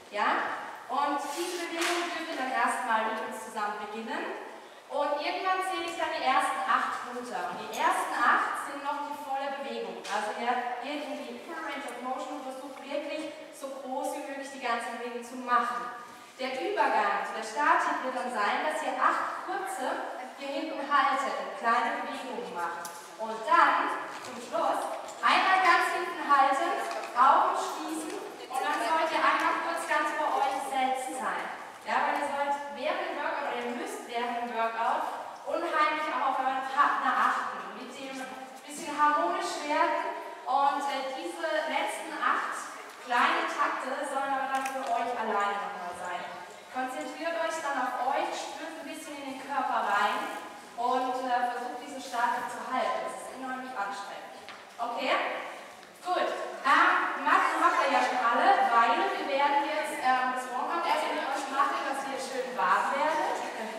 Ja? Und diese Bewegung dürft ihr dann erstmal mit uns zusammen beginnen. Und irgendwann zähle ich dann die ersten 8 runter. Und die ersten 8 sind noch die volle Bewegung. Also ihr geht in die Full Range of Motion und versucht wirklich so groß wie möglich die ganze Bewegung zu machen. Der Übergang zu der Statik wird dann sein, dass ihr 8 kurze hier hinten haltet und kleine Bewegungen macht. Und dann zum Schluss einmal ganz hinten halten, Augen schließen und dann sollt ihr einmal kurz ganz bei euch selbst sein. Ja, weil ihr sollt während dem Workout, oder ihr müsst während dem Workout unheimlich auch auf euren Partner achten, mit dem ein bisschen harmonisch werden. Und diese letzten 8 kleine Takte sollen aber dann für euch alleine nochmal sein. Konzentriert euch dann auf euch, spürt ein bisschen in den Körper rein und versucht diese Statik zu halten. Das ist unheimlich anstrengend. Okay? Gut. Matten habt ihr ja schon alle, weil wir werden jetzt das Warm-up erst mit euch machen, dass ihr schön warm werdet.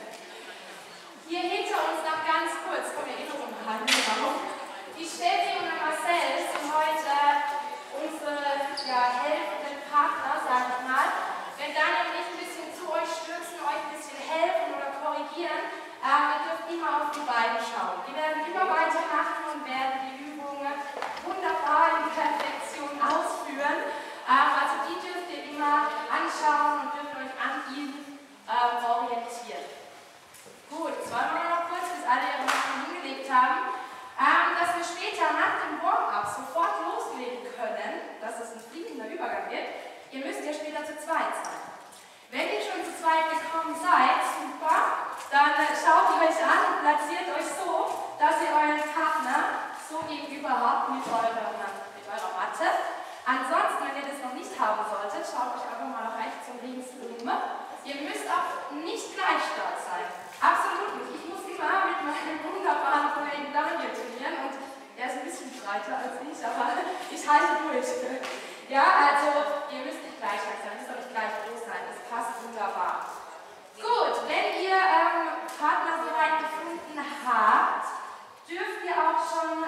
Hier hinter uns noch ganz kurz, kommen wir noch umhalten. Die Steffi und der Marcel sind heute unsere helfenden Partner, sag ich mal. Wenn Daniel und ich ein bisschen zu euch stürzen, euch ein bisschen helfen oder korrigieren, ihr dürft immer auf die beiden schauen. Die werden immer weitermachen und werden die Übungen wunderbar in Perfektion ausführen. Also die dürft ihr immer anschauen und dürft euch an ihnen orientieren. Gut, jetzt wollen wir noch kurz, bis alle ihre Matten hingelegt haben, dass wir später nach dem Warm-up sofort loslegen können, dass es ein fließender Übergang wird. Ihr müsst ja später zu zweit sein. Wenn ihr schon zu zweit gekommen seid, super, dann schaut ihr euch an und platziert euch so, dass ihr euren Partner so gegenüber habt mit eurer Matte. Ansonsten, wenn ihr das noch nicht haben solltet, schaut euch einfach mal nach rechts und links um. Ihr müsst auch nicht gleich stark sein. Absolut nicht. Ich muss immer mit meinem wunderbaren Kollegen Daniel trainieren und er ist ein bisschen breiter als ich, aber ich halte durch. Ja, also ihr müsst nicht gleich stark sein, ihr müsst auch nicht gleich groß sein. Das passt wunderbar. Gut, wenn ihr Partner soweit gefunden habt, dürft ihr auch schon,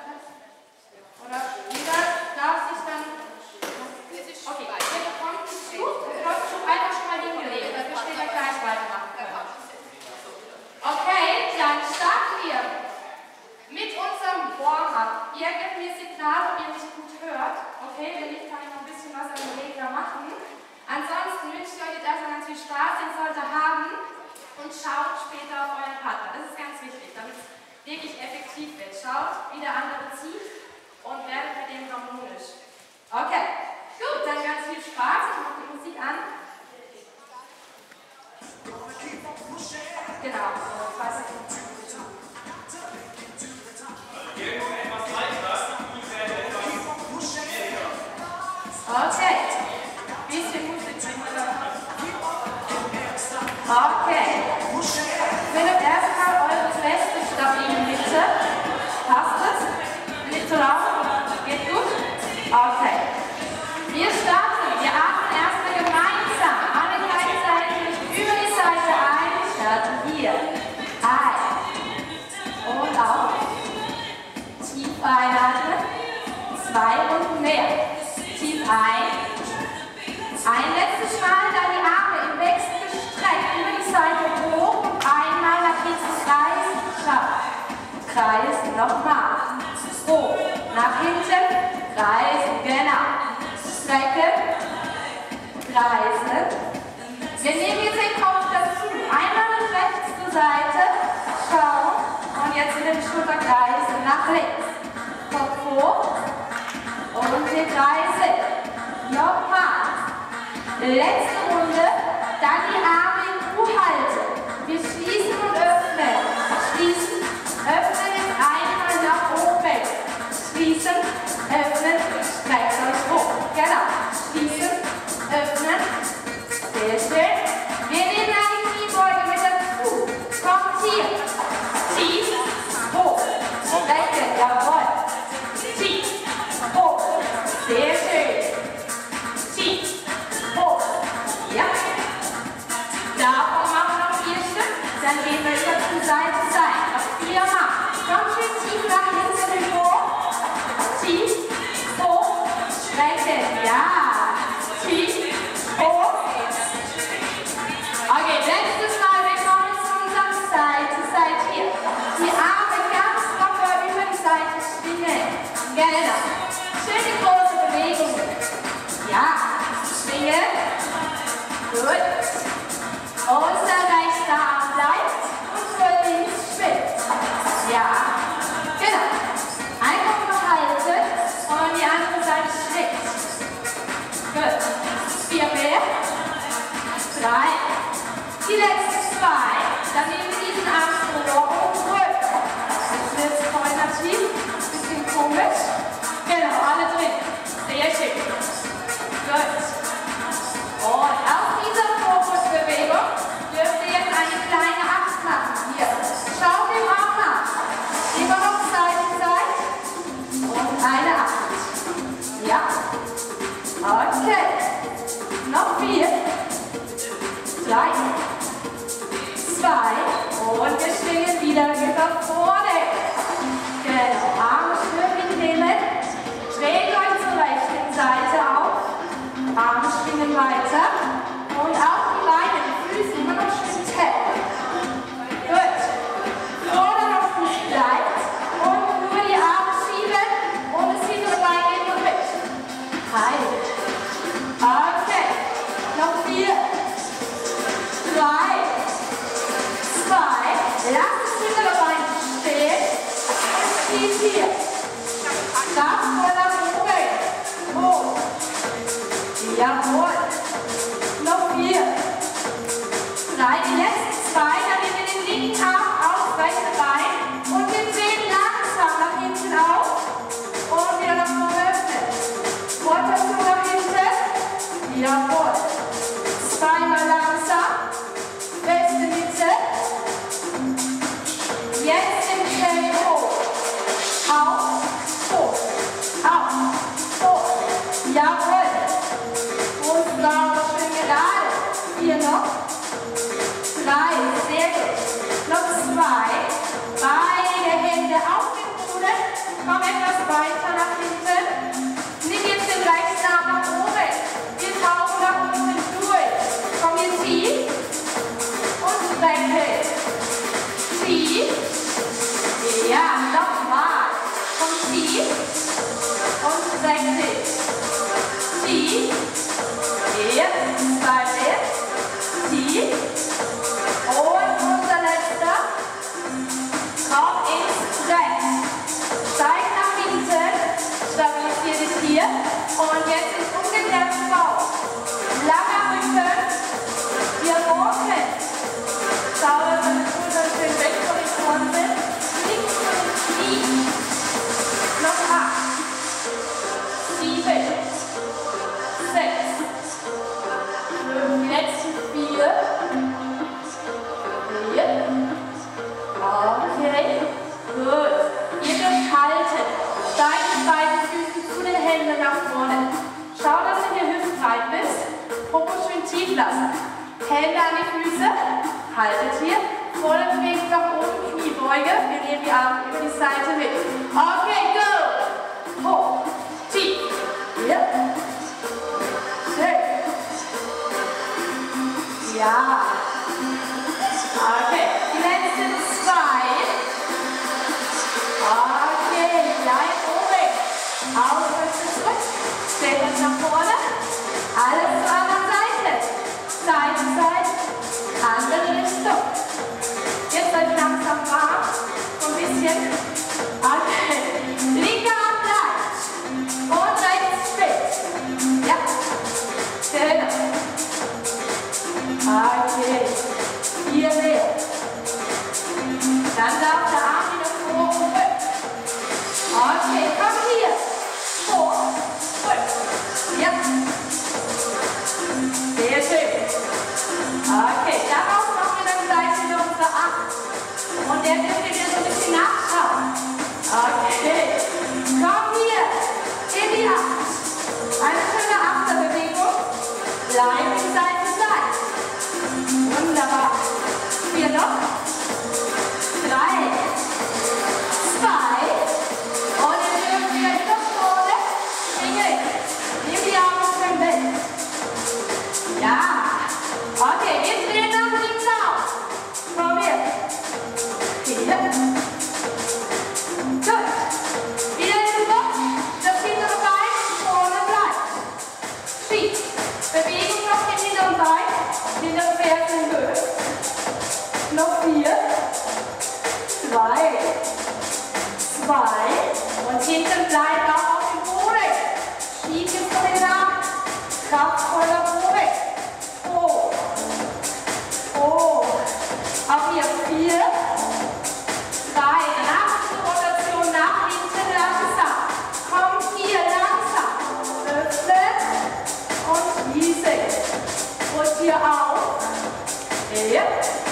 oder jeder darf sich dann, okay, ihr bekommt ein Tuch, ihr habt schon einfach schon mal hingelegt, dass wir später gleich weitermachen können. Okay, dann starten wir mit unserem Warm-up. Ihr gebt mir Signal, ob ihr mich gut hört. Okay, wenn nicht, kann ich noch ein bisschen was an dem Regler machen. Ansonsten wünsche ich euch jetzt erstmal ganz viel Spaß, den sollt ihr haben und schaut später auf euren Partner. Das ist ganz wichtig, damit es wirklich effektiv wird. Schaut, wie der andere zieht und werdet mit dem harmonisch. Okay, gut, dann ganz viel Spaß. Ich mache die Musik an. Genau, 2 Sekunden. Okay, bisschen Musik drin. Okay, findet erstmal eure feste, stabile Mitte. Passt es? Nicht zu laut? Geht gut? Okay. Wir starten. Wir atmen erstmal gemeinsam. Alle gleichzeitig über die Seite ein. Starten hier. Ein. Und auf. Tief einatmen. 2 und mehr. Tief ein. Ein letztes Mal, dann die Arme im Wechsel gestreckt über die Seite hoch und einmal nach hinten kreisen. Schau. Kreisen nochmal. Hoch. Nach hinten. Kreisen. Genau. Strecken. Kreisen. Wir nehmen jetzt den Kopf dazu. Einmal rechts zur Seite. Schau. Und jetzt wieder die Schulter kreisen. Nach links. Kopf hoch. Und wir kreisen. Nochmal. Letzte Runde. Dann die Arme in U halten. Wir schließen und öffnen. Schließen. Öffnen jetzt einmal nach oben. Schließen. Öffnen. Streckt euch hoch. Genau. Schließen. Öffnen. Sehr schön. Wir nehmen dann die Kniebeuge mit dazu. Kommt hier. Tief. Hoch. Strecken. Jawohl. Tief. Hoch. Sehr schön. Tief. Hoch. Ja. Davon machen wir noch 4 Stück. Dann gehen wir Gut. Unser rechter Arm bleibt und voll links schwingt. Ja. Genau. Einfach mal halten und die andere Seite schlägt. Gut. 4 mehr. 3. Die letzten 2. Dann nehmen wir diesen Arm vor und rücken. Das wird koordinativ. Bisschen komisch. Genau, alle drin. Sehr schön. Gut. Und auf dieser Fokusbewegung dürft ihr jetzt eine kleine 8 machen. Hier. Schaut dem Arm nach. Immer noch Seite zu Seite. Und eine 8. Ja. Okay. Noch 4. 3. 2. Und wir schwingen wieder nach vorne. Genau. Arme schön mitnehmen. Dreht euch zur rechten Seite auf. Arme schwingen weiter. Und auch die Beine, die Füße immer noch schön tappen. Gut. Vorderer Fuß bleibt. Und nur die Arme schieben. Und das hintere Bein geht nur mit. 3. Okay. Noch 4. 3. 2. Lasst das hintere Bein stehen. Und zieht hier. Kraftvoll nach oben. Hoch. Jawohl. Noch 4. 3. Die letzten 2. Dann nehmen wir den linken Arm aufs rechte Bein. Und wir drehen langsam nach hinten auf. Und wieder nach vorne öffnen. Rotation nach hinten. Jawohl. 2-mal langsam. Feste Mitte. Jetzt im Feld hoch. Auf. Hoch. Auf. Hoch. Jawohl. Brustbauch schön gerade. 4 noch. 3. Sehr gut. Noch 2. Beide Hände auf den Boden. Komm etwas weiter nach hinten. Nimm jetzt den rechten Arm nach oben. Wir tauchen nach unten durch. Komm hier tief. Und strecke. Tief. Ja, nochmal. Komm tief. Und strecke. Tief. Hier. 2 mehr. Tief. Und unser letzter. Komm ins Streck. Steig nach hinten. Stabilisier dich hier. Und jetzt ist umgekehrten Bauch. Langer Rücken. Wir rocken. Schau, dass deine Schultern schön weg von den Ohren sind. Links von den Knien. Noch 8. 7. 6. 5. Die letzten 4. 4. Okay. Gut. Ihr dürft halten. Steigt mit beiden Füßen zu den Händen nach vorne. Schau, dass du hier hüftbreit bist. Popo schön tief lassen. Hände an die Füße. Haltet hier. Volle Bewegung nach oben. Kniebeuge. Wir nehmen die Arme über die Seite mit. Okay, go. Hoch. Tief. Hier. Schön. Ja. Okay. Die letzten 2. Okay. Bleib oben. Ausrücken zurück. Stellt uns nach vorne. Alles zur anderen Seite. Seite zu Seite. Andere Richtung. Jetzt seid langsam warm. So ein bisschen. Okay. Linker Arm bleibt. Und rechts spitz. Ja. Genau. Okay. 4 mehr. Dann darf der Arm wieder vor und rück. Okay, komm hier. Vor, rück. Ja. Sehr schön. Okay, darauf machen wir dann gleich wieder unsere 8. Und der dürft ihr so ein bisschen nachschauen. Okay. Komm hier. In die 8. Eine schöne Achterbewegung. Bleib in Seite zu Seite. Wunderbar. 4 noch. 3. 2. Und dann dürft ihr wieder vorne. Schwingen. Nimm die Arme schön weg. Ja. Okay, wir drehen nach links auf. Komm hier. Hier. Gut. Wieder zurück. Das hintere Bein vorne bleibt. Schieb. Bewegung auf dem hinteren Bein. Tür auf. Hier.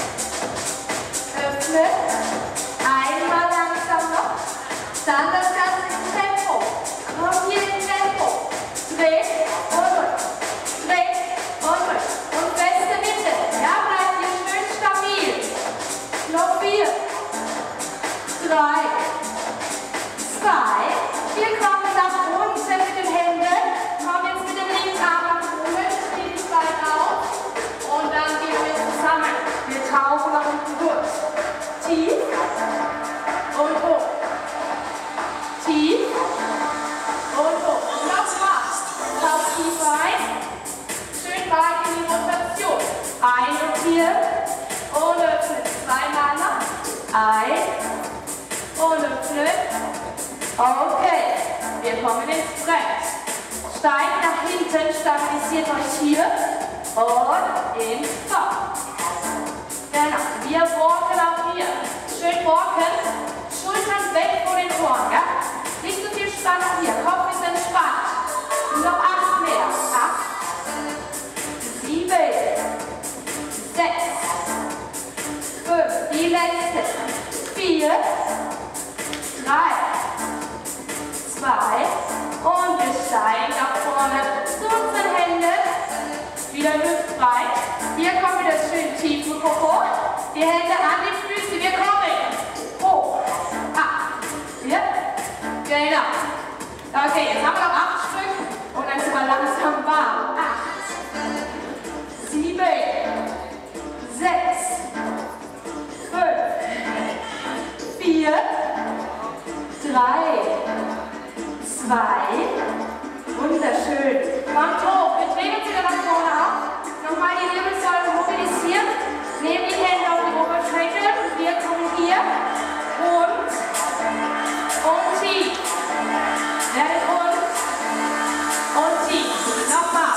Öffnen. Einmal langsam noch. Dann das Ganze im Tempo. Komm hier im Tempo. Dreh und durch. Dreh und durch. Und feste Mitte. Ja, bleibt hier schön stabil. Noch 4, 3, 2. Wir kommen nach unten mit den Händen. Kommen jetzt mit dem linken Arm nach oben. Stehen die Beine auf. Und dann gehen wir zusammen. Wir tauchen nach unten durch. Tief und hoch. Tief und hoch. Nochmal. Tauch tief rein. Schön weit in die Rotation. Einrotieren und öffnen. Zweimal noch. Ein und öffnen. Okay. Wir kommen ins Brett. Steigt nach hinten, stabilisiert euch hier und ins Top. Genau. Wir walken auch hier. Schön walken. Schultern weg von den Ohren. Ja? Nicht so viel Spannung hier. Kopf ist entspannt. Noch 8 mehr. 8, 7, 6, 5. Die letzte. 4, 3, 2. Und wir steigen nach vorne zu unseren Händen. Wieder hüftbreit. Hier kommen wir das schön tief im Popo. Die Hände an die Füße. Wir kommen. Hoch. Hier. Genau. Okay, jetzt haben wir noch 8 Stück. Und dann sind wir langsam warm. 8, 7, 6, 5, 4, 3, 2. Wunderschön. Kommt hoch. Wir drehen uns wieder nach vorne auf. Nochmal die Wirbelsäule mobilisieren. Nehmen die Hände auf die Oberschenkel. Wir kommen hier. Und tief. Und tief. Nochmal.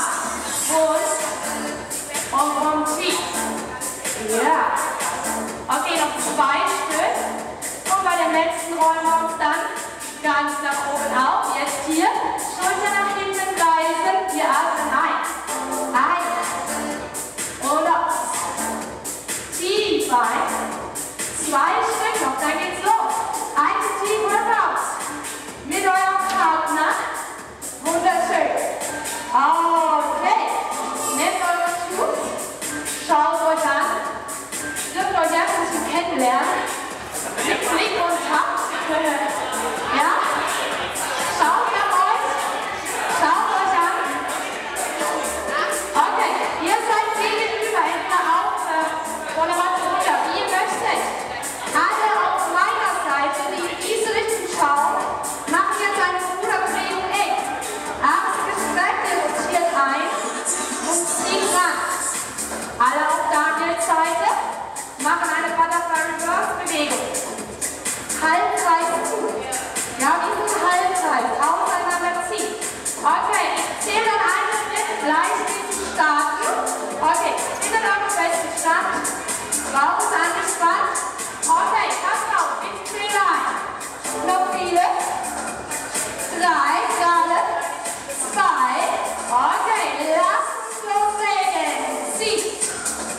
Und tief. Ja. Okay, noch 2 Stück. Und bei den letzten rollen wir uns dann ganz nach oben auf. Jetzt hier. Schulter nach hinten kreisen. Wir atmen ein. Und aus. Tief ein. 2 Stück noch. Dann geht's los. Tief Workout. Mit eurem Partner. Wunderschön. Okay. Nehmt eure Schuhe. Schaut euch an. Dürft euch erst ein bisschen kennenlernen. Mit Blick und Takt. Ja? Schaut nach euch. Schaut euch an. Okay. Ihr seid gegenüber. Entweder auf oder was runter. Wie ihr möchtet. Alle auf meiner Seite, die in diese Richtung schauen, machen jetzt eine Ruderbewegung eng. Arme gestreckt, ihr rotiert ein und zieht ran. Alle auf Daniels Seite machen eine Butterfly Reverse Bewegung. Halbkreis zu. Ja, diesen Halbkreis auseinander ziehen. Okay, ich zähle dann einen Schritt, gleichmäßig starten. Okay, findet euren besten Stand. Bauch ist angespannt. Okay, passt auf, bitte zähle ein. Noch 4, 3, gerade, 2. Okay, lasst uns loslegen. Zieht.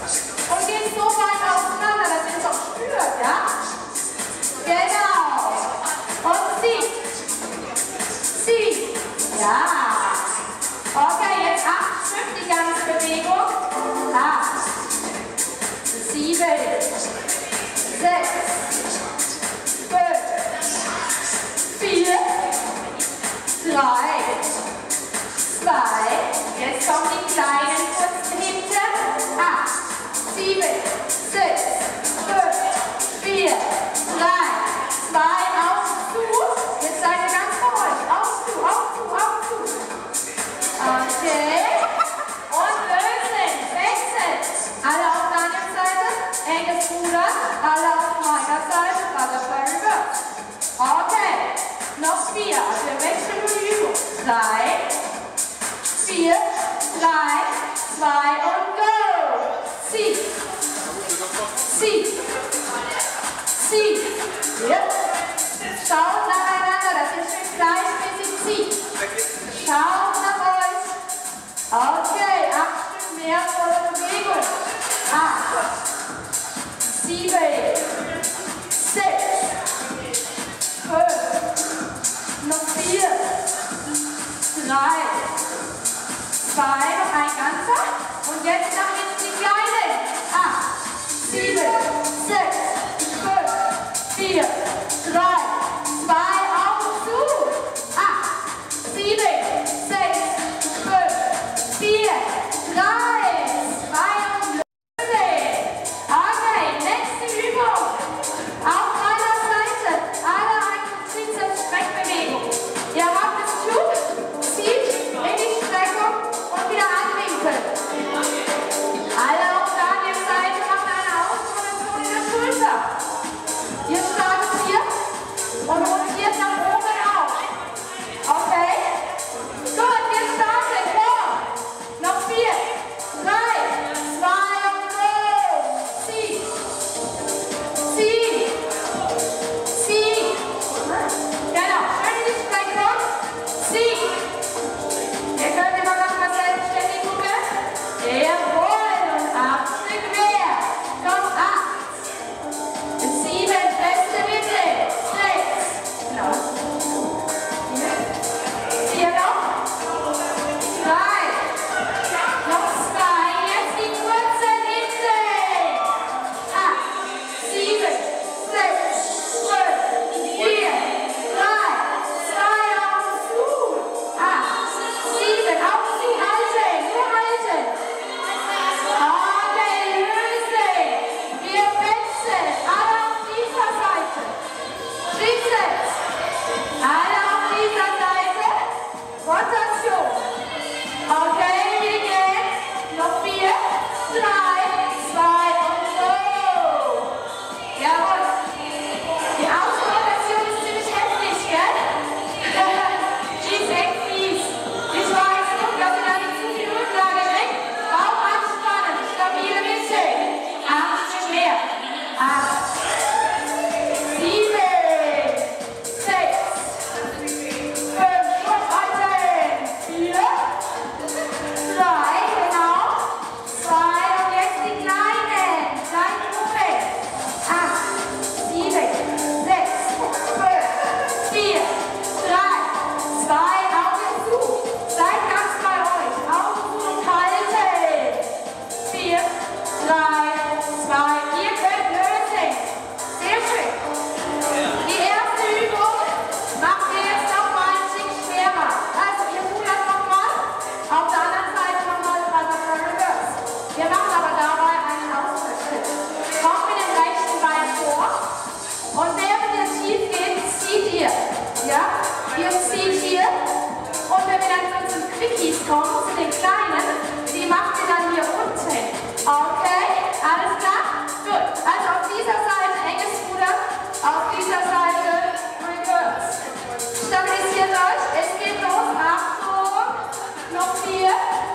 kommen zu den kleinen, die macht ihr dann hier unten. Okay, alles klar? Gut, also auf dieser Seite enges Ruder, auf dieser Seite reverse. Stabilisiert euch, es geht los, Achtung, noch 4, 3,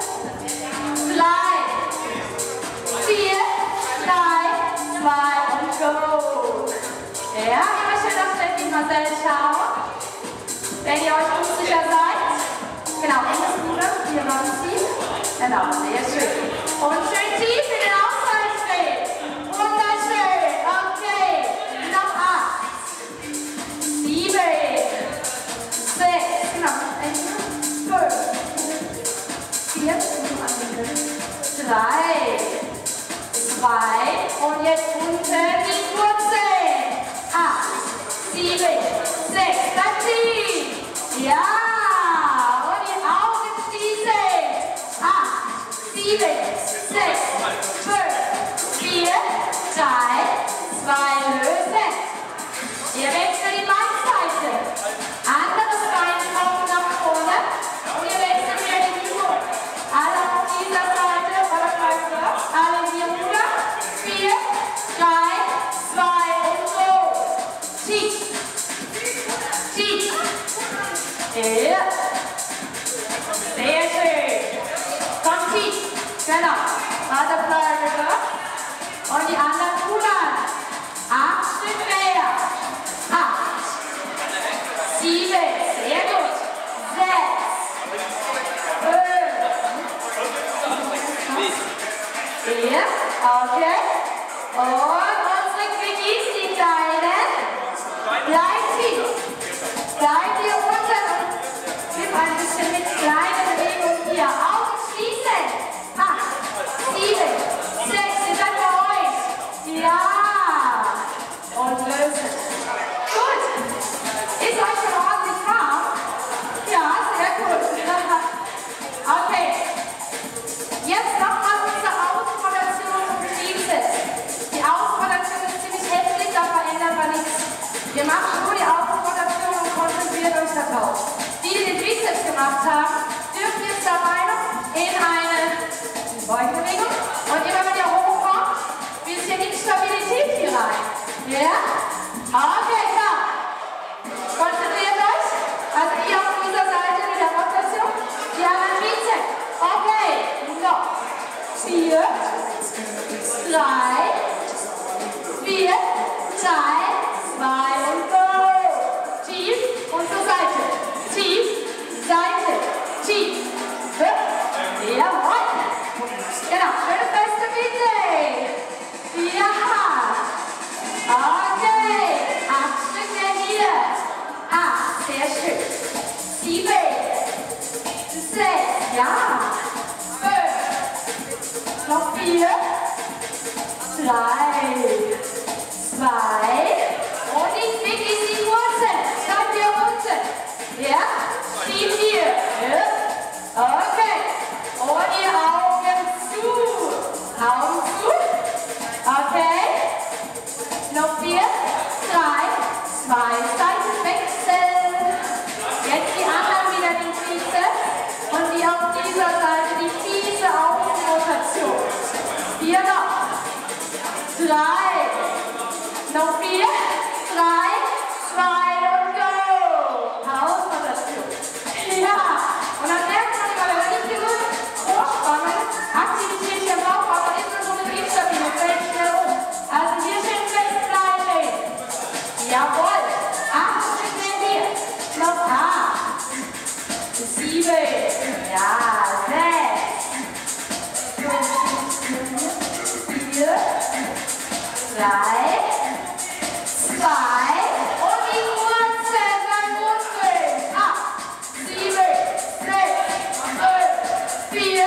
4, 3, 2 und go. Ja, immer schön auf Steffi Marcel schauen. Wenn ihr euch unsicher seid, genau, enges Ruder, hier ranziehen. Genau, sehr schön. Und schön tief in den Ausfall drehen. Wunderschön. Okay, noch 8, 7, 6, genau, 5, 4, 3, 2 und jetzt unten die Wurzeln. 8, 7, 6, bleibt tief. Ja. Und die Augen schließen. 8, 7, 6, 5, 4, 3, 2, lösen. Ihr wechselt die Beinseite. Anderes Bein kommt nach vorne und ihr wechselt wieder die Figur. Alle auf dieser Seite, oder rückwärts, alle in die Ruder. 4, 3, 2 und so. Tief. Tief. Ja. Sehr schön. Kommt tief. Genau. Butterfly reverse. Und die anderen rudern. 8 Stück mehr. 8, 7, sehr gut. 6, 5, 4, okay. Und unsere Quickies, die Kleinen, bleibt tief. Bleibt hier unten und gib ein bisschen mit kleinen Bewegungen hier. Augen schließen. 8, 7, 6, ihr seid bei euch. Ja. Und lösen. Gut. Ist euch schon ordentlich warm? Ja, sehr gut. Okay. Jetzt nochmal unsere Außenrotation und Trizeps. Die Außenrotation ist ziemlich heftig, da verändern wir nichts. Wir machen nur die Außenrotation und konzentriert euch darauf. Die den Trizeps gemacht haben, dürft jetzt dabei noch in eine Beugbewegung. Und immer wenn ihr hochkommt, bisschen Instabilität hier rein. Ja? Okay, klar. Konzentriert euch. Also ihr auf dieser Seite mit der Rotation. Die anderen Trizeps. Okay. Noch. 4, 3, 4, 3, 2 und go. Tief und zur Seite. Tief, Seite, tief. Jawohl. Genau, schöne feste Mitte. Ja. Okay. 8 Stück mehr hier. 8, sehr schön. 7, 6, ja. 5, noch 4, 3, 2 und die Quickies, die Wurzeln. Bleibt hier unten. Ja? Schieb hier. Ja. Okay. Und die Augen zu. Augen zu. Okay. Noch 4, 3, 2 Seiten wechseln. Jetzt die anderen wieder die Trizeps und die auf dieser Seite die fiese Augenrotation. 4 noch. 3. Noch 4, 3, 2 und go. Außenrotation. Ja. Und dann merkt man immer, wenn man nicht genug Hochspannung, Aktivität hier braucht, aber ist das so eine Instabilität, fällt schnell um. Also hier schön fest bleiben. Jawohl. 8 Stück mehr hier. Noch 8. 7. Ja, 6. 4. 3. 2. Und die Wurzeln beim Muskeln. 8, 7, 6, 5, 4, 3, 2,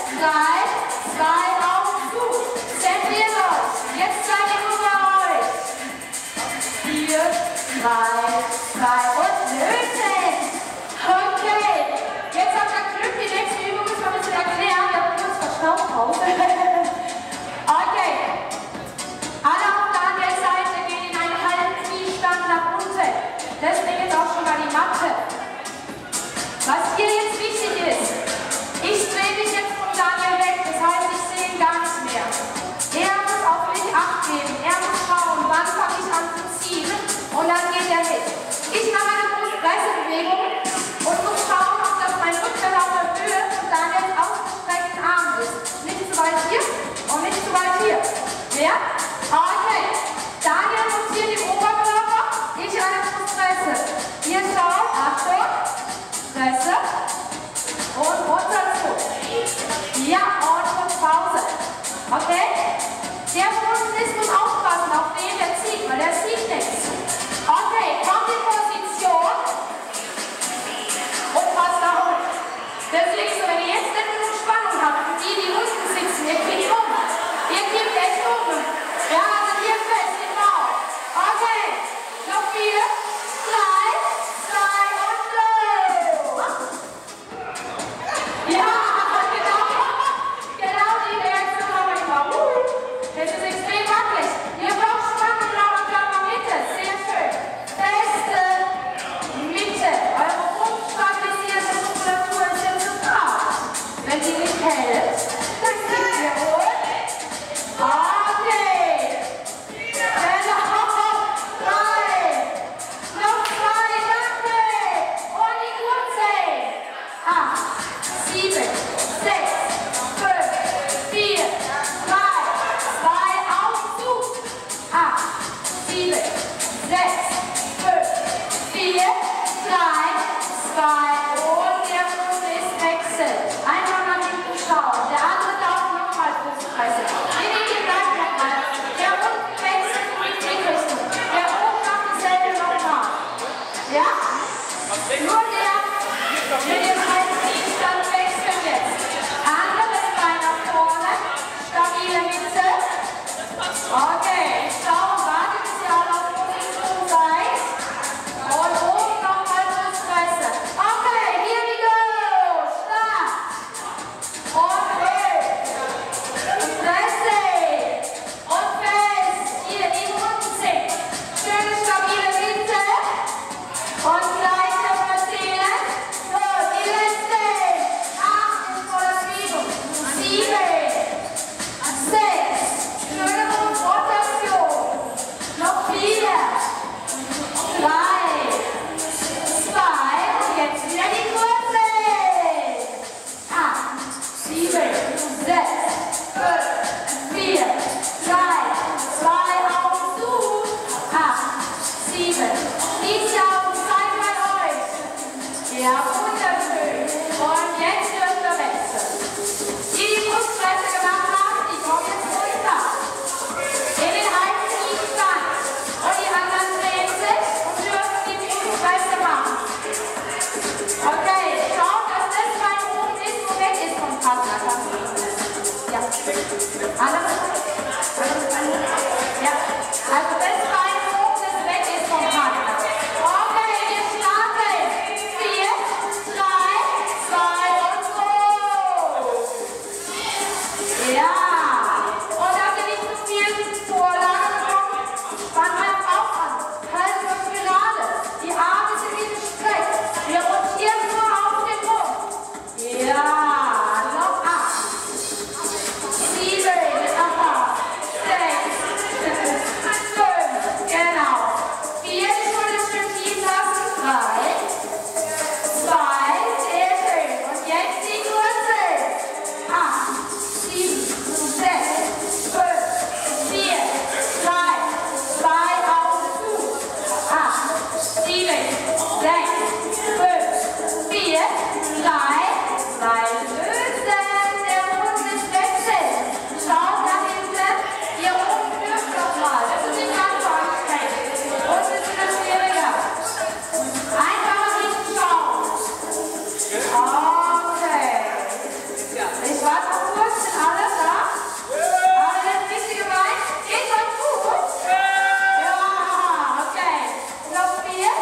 Augen zu. Zentriert euch. Jetzt seid ihr nur bei euch. 4, 3, 2 und lösen. Okay. Jetzt habt ihr Glück. Die nächste Übung müssen wir ein bisschen erklären. Wir haben kurz Verschnaufpause. Okay. Alle auf der anderen Seite gehen in einen halben Kniestand nach unten. Deswegen ist auch schon mal die Matte. Was hier jetzt wichtig ist, Okay? Der unten ist, muss aufpassen, auf den der zieht, weil der zieht nichts. Okay, kommt in Position und passt nach unten. Deswegen, so, wenn ihr jetzt nicht genug Spannung habt, für die, die unten sitzen, ihr kippt um. Ihr kippt echt um. Ja, also hier fest, genau. Okay, noch 4, 3, 2 und los. Ja, genau die Reaktion habe ich mal. Das ist extrem wackelig. Ihr braucht Spannung, blaue Körpermitte. Sehr schön. Feste Mitte. Eure hochstabilisierte Muskulatur ist jetzt gebraucht. Wenn sie nicht hält, dann sind wir hoch. Okay. Genau. 3. Noch 2. Danke. Und die Uhr zählen. 8, 7, 6, 5, 4, 3, 2, auf, zu. 8, 7, 6, 5, 4, 3, 2 und der Fuß ist wechseln. Einfach nach hinten schauen. Der andere Daumen nochmal Fußpreise. Die bleibt nochmal. Der unten wechselt in die Richtung. Der oben macht dasselbe nochmal. Ja? Nur der mit dem Halsgegenstand wechselt jetzt. Anderes Bein nach vorne. Stabile Mitte. Okay, schauen, wartet, bis ihr alle auf Position seid. Und oben nochmal Brustpresse. Okay, here we go. Start. Und hoch. Und Presse. Und fest. Hier, die unten sind. Schöne stabile Mitte. Und gleich nochmal zählen. So, die letzte. 8 in voller Bewegung. 7. 6. Schöne Rotation. Noch 4. 3. 2. Und jetzt wieder die Kurve. 8, 7, 6, 5, 4, 3, 2, Augen zu. 8, 7. Die Augen zeigen bei euch. Ja, wunderschön. Und jetzt dürft ihr wechseln. Die Brustpresse gemacht haben, die kommen jetzt runter. In den Halsgegenstand. Und die anderen drehen sich und dürfen die Brustpresse machen. Okay, schaut, dass das Bein oben ist, wo weg ist vom Partner. Ja. Anderes Bein. Ja. Also das Bein oben, das weg ist vom Partner. Okay, wir starten. 4, 3, 2 und go. Ja. Und dass ihr nicht zu viel Vorlage bekommt, spannt euren Bauch an. Haltet euch gerade. Die Arme sind nicht gestreckt. Wir rotieren nur auf den Mund. Ja. Noch 8. 7. Aha. 6. 5. Genau. 4. Die Schulter schön tief lassen. 3. 2. Sehr schön. Und jetzt die Wurzel. 8, 7, 6, 5, 4, 3, 2, Augen zu. 8, 7, 6, 5, 4, 3, 2, lösen. Der Mund ist wechseln. Schaut nach hinten. Hier oben dürft doch mal. Das ist nicht ganz so anstrengend. Unten ist es schwieriger. Einfach nach hinten schauen. Okay. Ich warte noch kurz. Sind alle da? Alle das Wichtige gemeint? Geht euch gut? Ja, okay. Noch 4,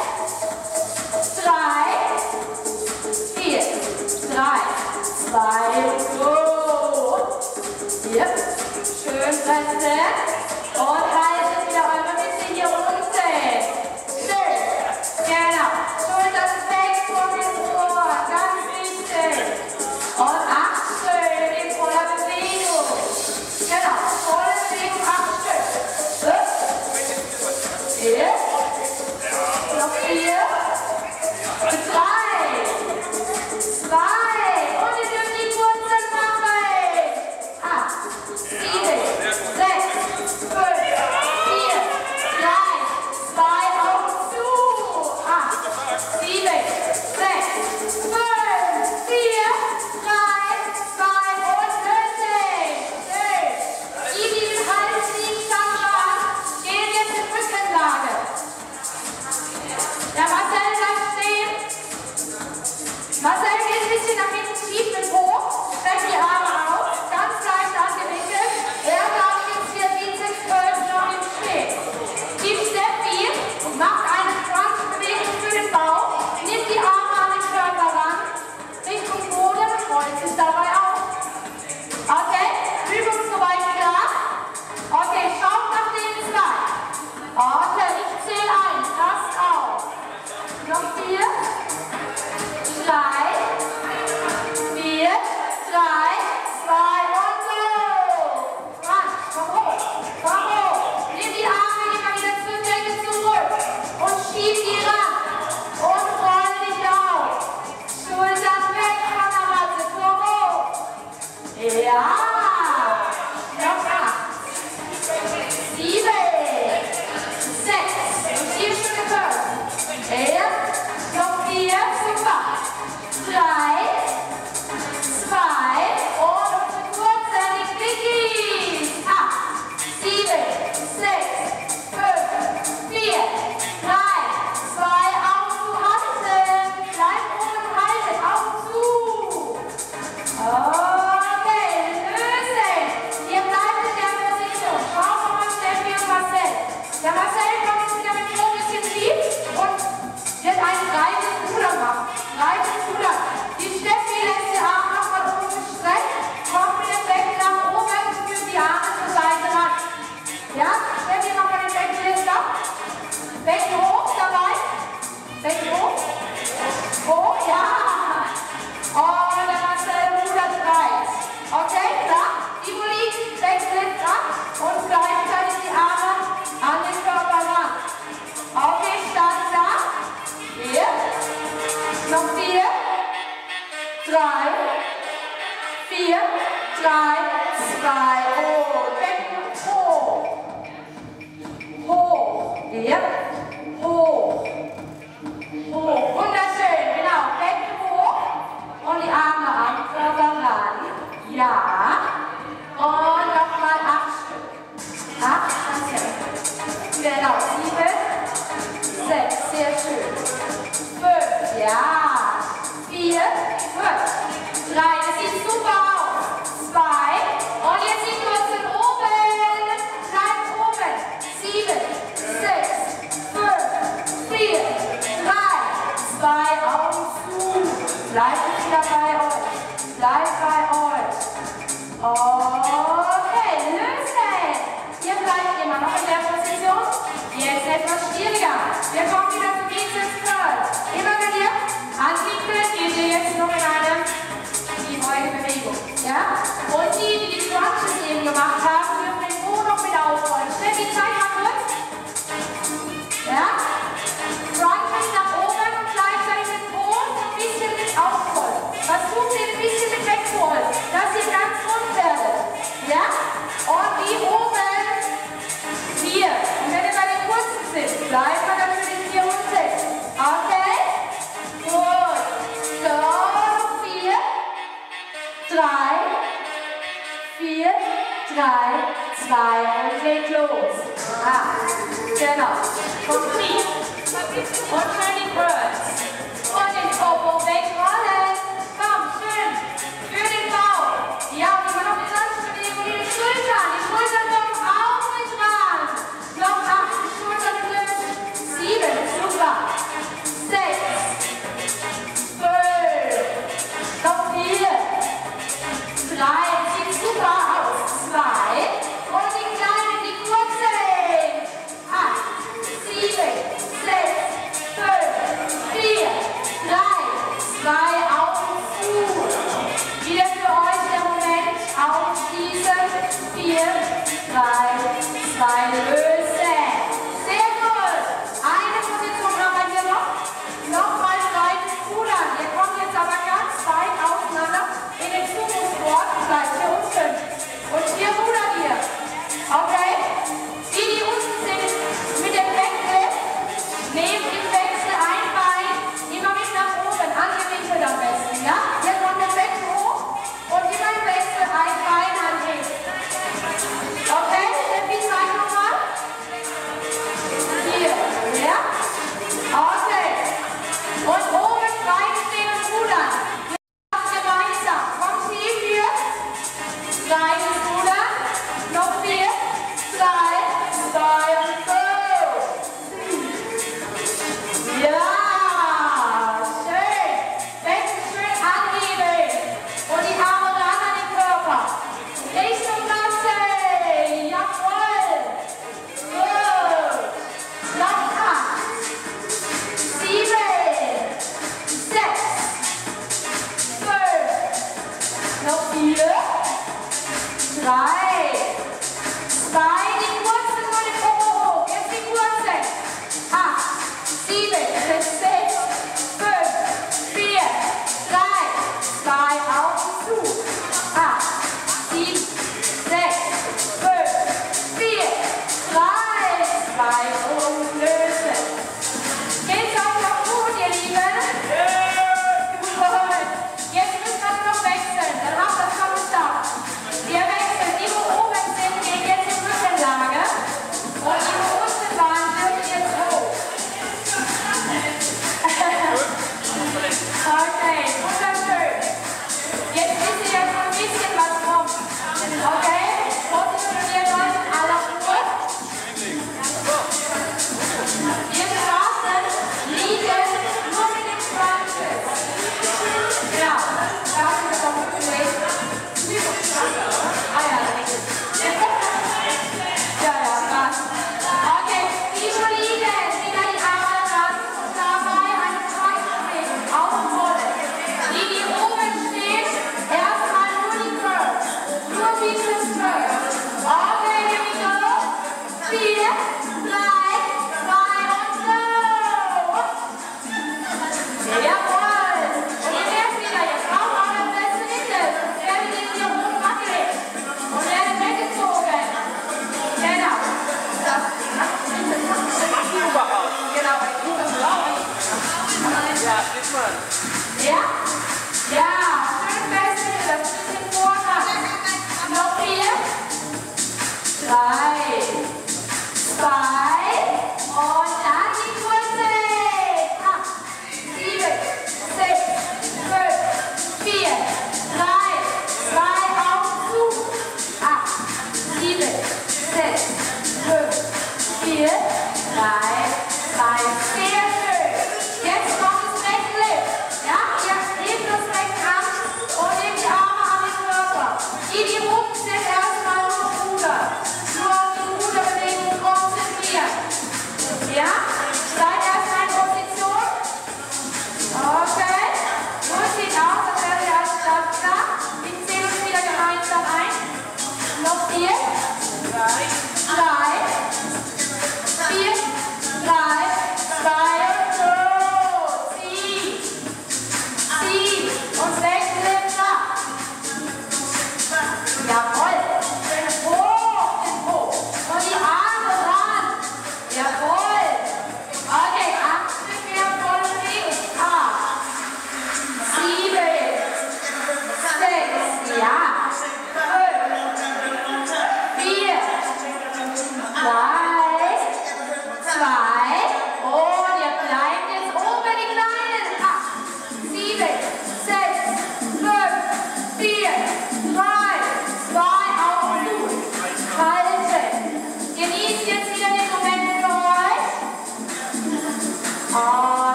3, 4, 3, 2, go. Hier. Schön pressen. Und haltet wieder eure Mitte hier unten. Schön. Genau. Schultern weg von den Ohren. Ganz wichtig. Und 8 schön in voller Bewegung. Genau. Volle Bewegung, 8 Stück. Hier. Noch 4. 3. 2. Und ihr dürft die Wurzeln machen. 8, 7, 6, 5, 4, 3, 2, Augen zu. 8, 7, 6, 5, 4, 3, 2 und lösen. Schön. Okay, lösen. Ihr bleibt immer noch in der Position. Jetzt etwas schwieriger. Wir kommen wieder zum Bizeps Curl. Immer wenn ihr anwinkeln, geht ihr jetzt noch in eine Kniebeugebewegung. Ja? Und die Crunches eben gemacht haben, dürfen den Po noch mit aufrollen. Steffi, zeig mal kurz. Ja? Crunches nach oben und gleichzeitig den Po ein bisschen mit aufrollen. Versucht ihr ein bisschen mit wegzurollen, dass ihr ganz rund werdet. Ja? Und wie oben 4. Und wenn ihr bei den kurzen sind, bleibt man natürlich 4 und 6. Okay? Gut. So, 4, 3, 4, 3, 2 und legt los. Genau. Complete. Und schön die Birds. Und den Popo wegrollen. Komm, schön. Für den Bauch. Ja, und immer noch die Landbewegung, die Schultern. Die Schultern kommen auch mit ran. Noch 8 Schultern gelöst. 7, super. 6, 5, noch 4, 3, sieht super aus. 2 und die kleinen, die kurzen. 8, 7, 6, 5, 4, 3, 2, Augen zu. Wieder für euch der Moment. Aufschließen. 4, 3, 2, lösen. Sehr gut. Eine Position haben wir hier noch. Nochmal breites Rudern. Ihr kommt jetzt aber ganz weit auseinander in den Sumo-Sport. Bleibt hier unten. Und hier rudert ihr. Okay? Die unten sind mit dem Wechsel, nehmt im Wechsel ein Bein immer mit nach oben, angewinkelt am besten. Ja? Ihr kommt den Becken hoch und immer im Wechsel ein Bein anheben. Okay? Steffi, zeig nochmal.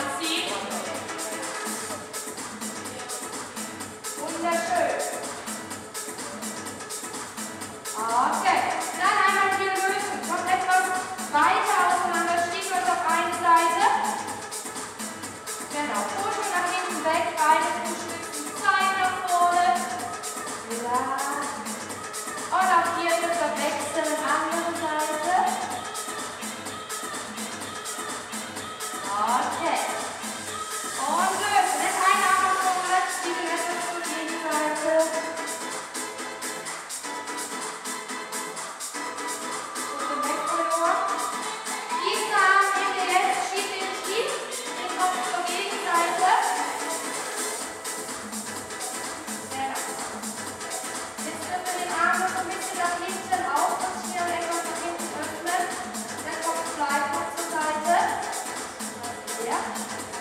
ziehen. Wunderschön. Okay, dann einmal hier lösen. Kommt etwas weiter auseinander, Stiefel auf eine Seite. Genau, Fuß nach hinten weg, beide Fußstützen zeigen nach vorne. Ja. Und auch hier wird er wechseln, andere Seite. Okay. Und lösen. Jetzt ein Arm nach vorne, Stiefel etwas zur Gegenseite. Ja.